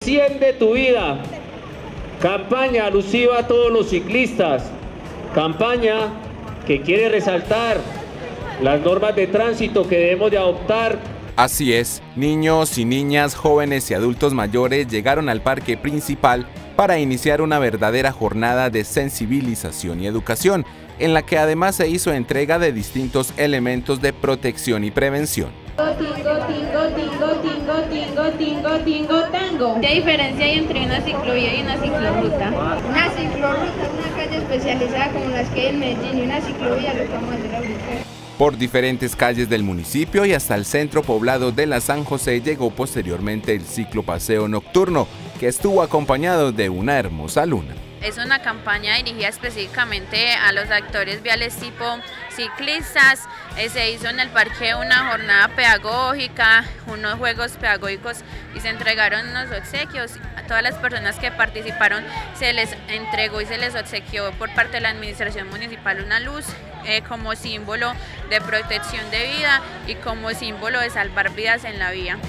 100 de tu vida, campaña alusiva a todos los ciclistas, campaña que quiere resaltar las normas de tránsito que debemos de adoptar. Así es, niños y niñas, jóvenes y adultos mayores llegaron al parque principal para iniciar una verdadera jornada de sensibilización y educación, en la que además se hizo entrega de distintos elementos de protección y prevención. ¿Qué diferencia hay entre una ciclovía y una ciclorruta? Una ciclorruta es una calle especializada como las que hay en Medellín, y una ciclovía lo que vamos a hacer ahorita. Por diferentes calles del municipio y hasta el centro poblado de la San José llegó posteriormente el ciclopaseo nocturno, que estuvo acompañado de una hermosa luna. Es una campaña dirigida específicamente a los actores viales tipo ciclistas. Se hizo en el parque una jornada pedagógica, unos juegos pedagógicos y se entregaron unos obsequios. A todas las personas que participaron se les entregó y se les obsequió por parte de la administración municipal una luz como símbolo de protección de vida y como símbolo de salvar vidas en la vía.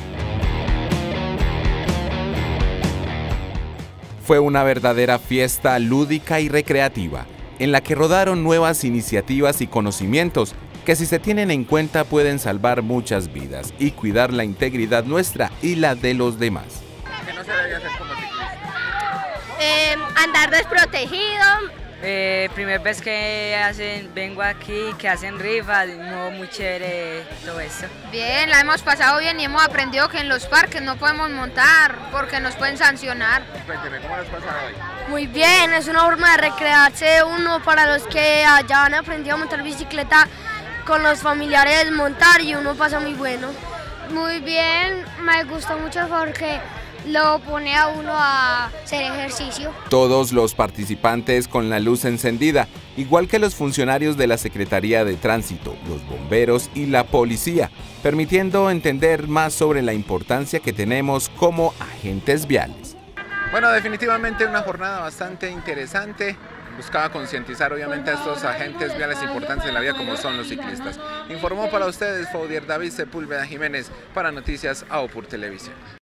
Fue una verdadera fiesta lúdica y recreativa, en la que rodaron nuevas iniciativas y conocimientos que, si se tienen en cuenta, pueden salvar muchas vidas y cuidar la integridad nuestra y la de los demás. ¿Qué no se debe hacer como ciclista? Andar desprotegido. Primera vez que vengo aquí, que hacen rifa, muy chévere todo eso. Bien, la hemos pasado bien y hemos aprendido que en los parques no podemos montar porque nos pueden sancionar. Cuénteme, ¿cómo lo has pasado hoy? Muy bien, es una forma de recrearse uno para los que ya han aprendido a montar bicicleta con los familiares, montar, y uno pasa muy bueno. Muy bien, me gusta mucho porque lo pone a uno a hacer ejercicio. Todos los participantes con la luz encendida, igual que los funcionarios de la Secretaría de Tránsito, los bomberos y la policía, permitiendo entender más sobre la importancia que tenemos como agentes viales. Bueno, definitivamente una jornada bastante interesante. Buscaba concientizar obviamente a estos agentes viales importantes en la vía como son los ciclistas. Informó para ustedes Faudier David Sepúlveda Jiménez para Noticias AOPUR Televisión.